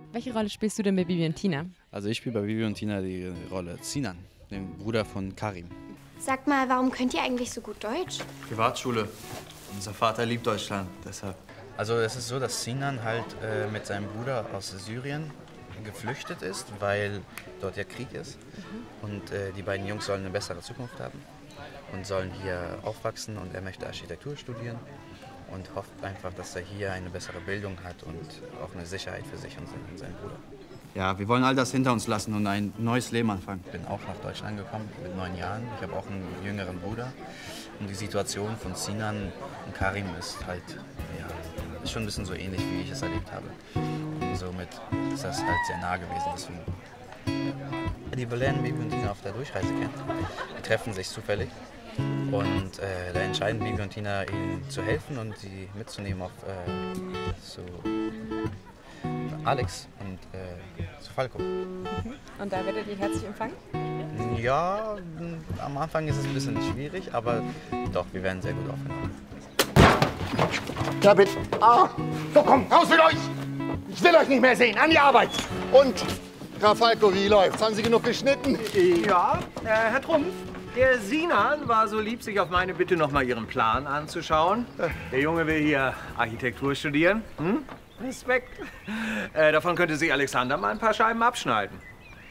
Welche Rolle spielst du denn bei Bibi und Tina? Also ich spiele bei Bibi und Tina die Rolle Sinan, den Bruder von Karim. Sag mal, warum könnt ihr eigentlich so gut Deutsch? Privatschule. Unser Vater liebt Deutschland, deshalb. Also es ist so, dass Sinan halt mit seinem Bruder aus Syrien geflüchtet ist, weil dort ja Krieg ist. Und die beiden Jungs sollen eine bessere Zukunft haben und sollen hier aufwachsen. Und er möchte Architektur studieren und hofft einfach, dass er hier eine bessere Bildung hat und auch eine Sicherheit für sich und seinen Bruder. Ja, wir wollen all das hinter uns lassen und ein neues Leben anfangen. Ich bin auch nach Deutschland gekommen mit 9 Jahren. Ich habe auch einen jüngeren Bruder. Und die Situation von Sinan und Karim ist halt, ja, ist schon ein bisschen so ähnlich, wie ich es erlebt habe. Und somit ist das halt sehr nah gewesen. Deswegen. Die lernen Bibi und Tina auf der Durchreise kennen. Die treffen sich zufällig. Und da entscheiden Bibi und Tina, ihnen zu helfen und sie mitzunehmen auf zu Alex und zu Falco. Und da werdet ihr herzlich empfangen? Ja, am Anfang ist es ein bisschen schwierig, aber doch, wir werden sehr gut aufgenommen. Ja, bitte. Ah, so komm, raus mit euch! Ich will euch nicht mehr sehen. An die Arbeit! Und, Graf Falco, wie läuft's? Haben Sie genug geschnitten? Ja, Herr Trumpf, der Sinan war so lieb, sich auf meine Bitte noch mal Ihren Plan anzuschauen. Der Junge will hier Architektur studieren. Respekt. Davon könnte sich Alexander mal ein paar Scheiben abschneiden.